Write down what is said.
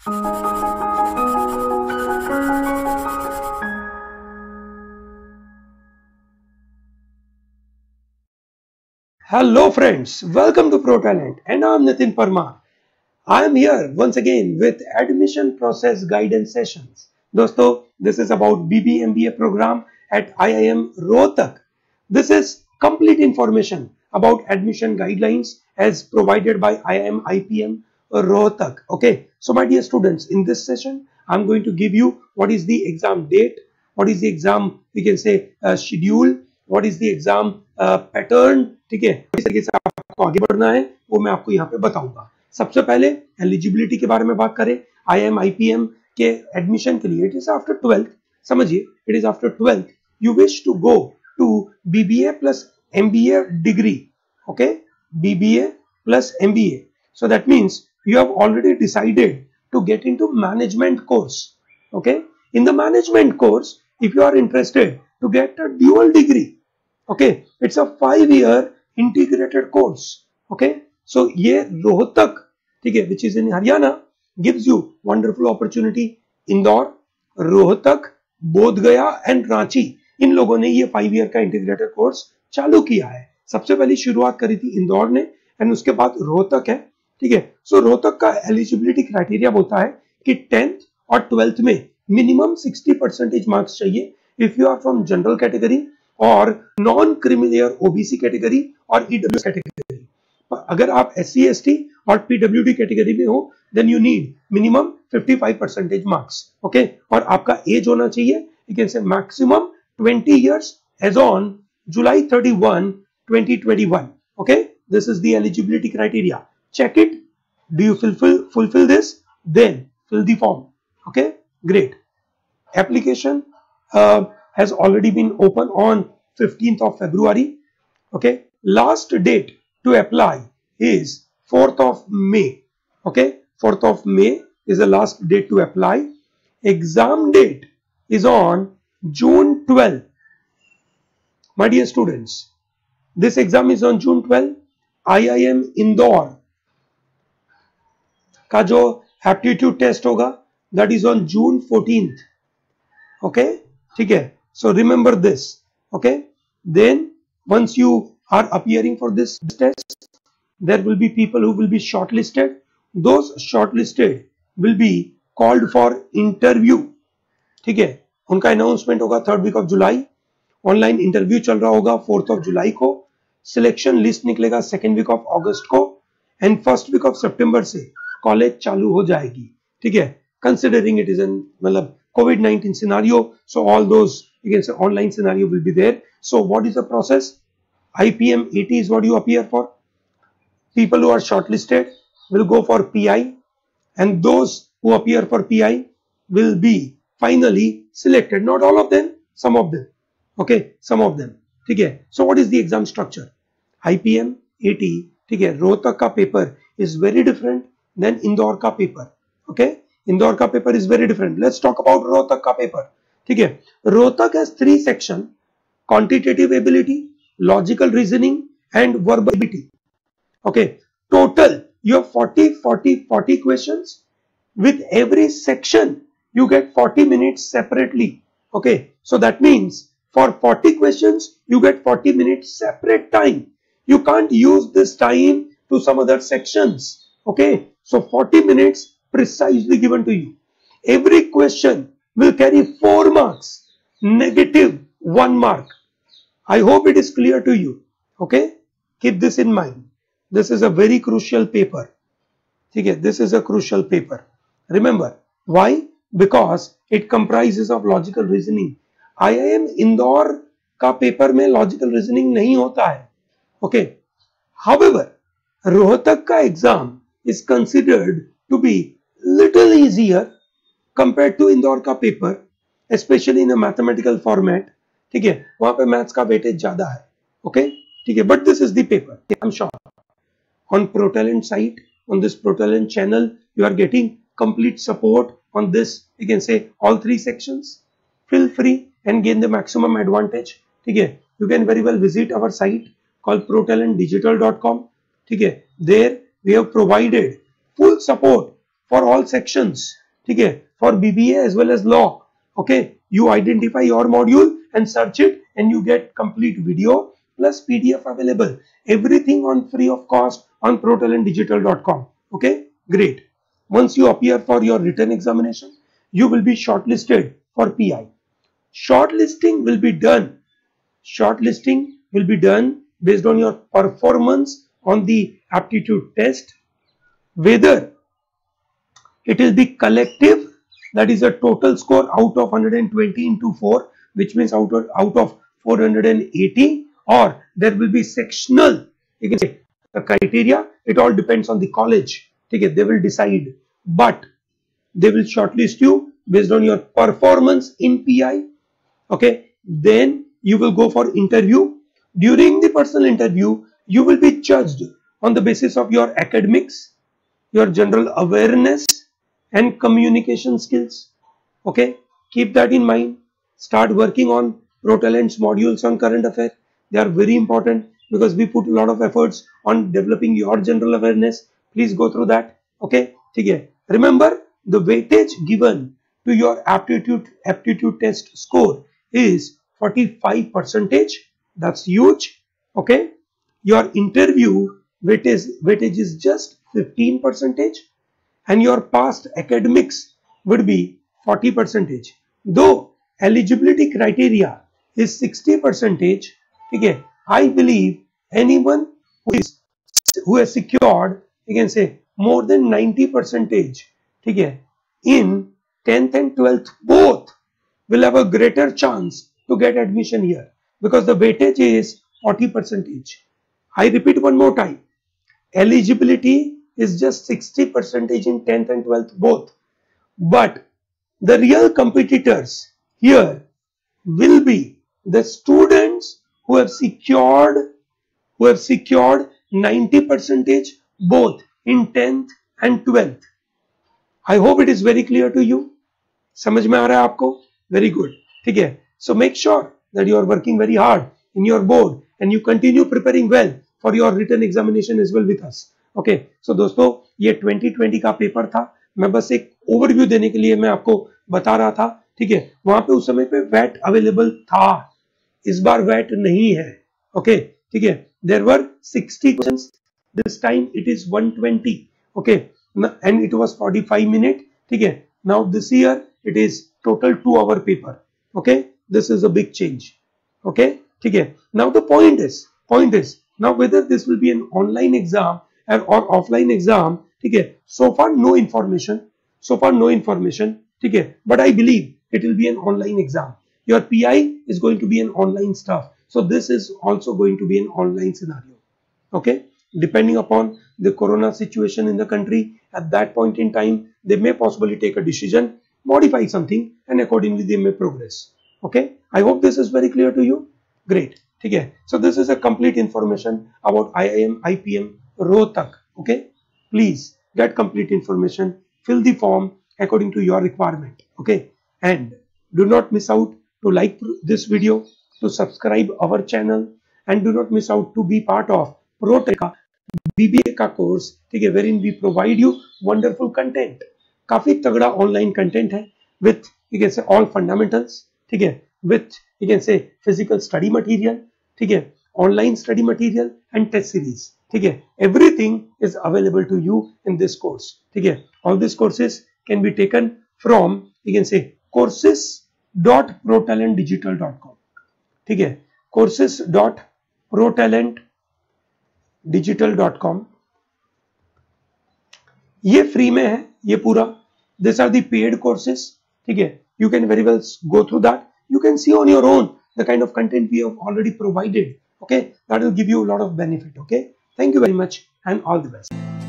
Hello friends, welcome to ProTalent and I am Nitin Parmar. I am here once again with admission process guidance sessions. दोस्तों, this is about BBMBA program at IIM Rohtak. This is complete information about admission guidelines as provided by IIM IPM Rohtak. Okay, so my dear students, in this session, I am going to give you what is the exam date, what is the exam, we can say schedule, what is the exam pattern. ठीक है, इस तरीके से आपको आगे बढ़ना है वो मैं आपको यहाँ पे बताऊंगा. सबसे पहले एलिजिबिलिटी के बारे में बात करें. IIM IPM के एडमिशन के लिए इट इज आफ्टर 12th. समझिए, it is after 12th. You wish to go to BBA plus MBA degree. Okay, BBA plus MBA. So that means you have already decided to get into management course. Okay, in the management course, if you are interested to get a dual degree, okay, it's a 5-year integrated course. Okay, so ये रोहतक, ठीक है, which is in Haryana, gives you wonderful opportunity. Indore, Rohtak, Bodhgaya and Ranchi, इन लोगों ने ये 5 year का integrated course चालू किया है. सबसे पहले शुरुआत करी थी इंदौर ने एंड उसके बाद रोहतक है. ठीक है, सो रोहतक का एलिजिबिलिटी क्राइटेरिया बोलता है कि 10th और 12th में मिनिमम 60% मार्क्स चाहिए if you are from general category और नॉन क्रिमिलियर ओबीसी कैटेगरी और ईडब्ल्यू कैटेगरी. अगर आप SC ST और PWD कैटेगरी में हो then you need minimum 55% marks. Okay, और आपका एज होना चाहिए, you can say maximum 20 years as on July 31, 2021. Okay, this is the eligibility criteria. Check it. Do you fulfill this? Then fill the form. Okay, great. Application has already been open on 15th of February. Okay, last date to apply is 4th of May. Okay, 4th of May is the last date to apply. Exam date is on June 12. My dear students, this exam is on June 12. IIM Indore का जो aptitude test होगा that is on June 14th. Okay, ठीक है. So remember this. Okay, then once you are appearing for this test, there will be people who will be shortlisted. Those shortlisted will be called for interview. ठीक है, उनका announcement होगा 3rd week of July. Online interview चल रहा होगा 4th of July को. Selection list निकलेगा 2nd week of August को and 1st week of September से कॉलेज चालू हो जाएगी. ठीक है, कंसिडरिंग इट इज एन मतलब COVID-19 scenario, so all those you can say online scenario will be there. So what is the process? IPM 80 is what you appear for. People who are shortlisted will go for PI and those who appear for PI will be finally selected. Not all of them, some of them. Okay, some of them. ठीक है, so what is the exam structure? IPM 80, ठीक है, रोहतक का paper is very different than Indore का paper. Okay, Indore का paper is very different. Let's talk about Rohtak का paper. ठीक है, Rohtak has 3 sections: quantitative ability, logical reasoning and verbal ability. Okay, total you have 40 questions. With every section you get 40 minutes separately. Okay, so that means for 40 questions you get 40 minutes separate time. You can't use this time to some other sections. Okay, so 40 minutes precisely given to you. Every question will carry 4 marks, negative 1 mark. I hope it is clear to you. Okay, keep this in mind. This is a very crucial paper. Okay, this is a crucial paper. Remember why? Because it comprises of logical reasoning. IIM Indore का paper में logical reasoning नहीं होता है. Okay, however, Rohtak का exam is considered to be little easier compared to Indore का paper, especially in a mathematical format. ठीक है, वहां पे मैथ्स का वेटेज ज्यादा है. ओके, ठीक है, but this is the paper. I am sure on ProTalent site, on this ProTalent channel, you are getting complete support on this. You can say all 3 sections. Feel free and gain the maximum advantage. ठीक है, you can very well visit our site called protalentdigital.com. ठीक है, there we have provided full support for all sections, ठीक है, for BBA as well as law. Okay, you identify your module and search it and you get complete video plus PDF available. Everything on free of cost on protalentdigital.com. Okay, great. Once you appear for your written examination, you will be shortlisted for PI. Shortlisting will be done. Shortlisting will be done based on your performance on the aptitude test, whether it will be collective, that is a total score out of 120 into 4, which means out of 480, or there will be sectional. You can say the criteria, it all depends on the college. Okay, they will decide, but they will shortlist you based on your performance in PI. Okay, then you will go for interview. During the personal interview, you will be judged on the basis of your academics, your general awareness and communication skills. Okay, keep that in mind. Start working on ProTalent's modules on current affairs. They are very important because we put a lot of efforts on developing your general awareness. Please go through that. Okay, okay. Remember, the weightage given to your aptitude test score is 45%. That's huge. Okay, your interview weightage is just 15%, and your past academics would be 40%. Though eligibility criteria is 60%, okay, I believe anyone who has secured, you can say, more than 90%, okay, in 10th and 12th both will have a greater chance to get admission here because the weightage is 40%. I repeat one more time. Eligibility is just 60% in 10th and 12th both. But the real competitors here will be the students who have secured 90% both in 10th and 12th. I hope it is very clear to you. समझ में आ रहा है आपको? Very good. ठीक है. So make sure that you are working very hard in your board and you continue preparing well for your written examination as well with us. Okay. So दोस्तों, ये 2020 का पेपर था. मैं बस एक ओवरव्यू देने के लिए मैं आपको बता रहा था. ठीक है. वहां पे उस समय पे वैट अवेलेबल था. इस बार वैट नहीं है. ओके, ठीक है. There were 60 questions. This time it is 120. Okay, and it was 45 minutes. ठीक है. Now this year it is total 2-hour paper. Okay, this is a big change. Okay, ठीक है. Now the point is now whether this will be an online exam or offline exam. ठीक है. So far no information. ठीक है. But I believe it will be an online exam. Your PI is going to be an online stuff. So this is also going to be an online scenario. Okay, depending upon the corona situation in the country at that point in time, they may possibly take a decision, modify something, and accordingly they may progress. Okay, I hope this is very clear to you. Great. Okay, so this is a complete information about IIM IPM Rohtak. Okay, please get complete information, fill the form according to your requirement. Okay, and do not miss out to like this video, to subscribe our channel, and do not miss out to be part of ProTalent BBA का course. ठीक है, wherein we provide you wonderful content. काफी तगड़ा online content है with you can say all fundamentals. ठीक है, with you can say physical study material. ठीक है, online study material and test series. ठीक है, everything is available to you in this course. ठीक है, all these courses can be taken from you can say courses.protalentdigital.com. ठीक है, courses.protalentdigital.com. ये free में है ये पूरा. These are the paid courses. ठीक है, you can very well go through that. You can see on your own the kind of content we have already provided. Okay, that will give you a lot of benefit. Okay, thank you very much and all the best.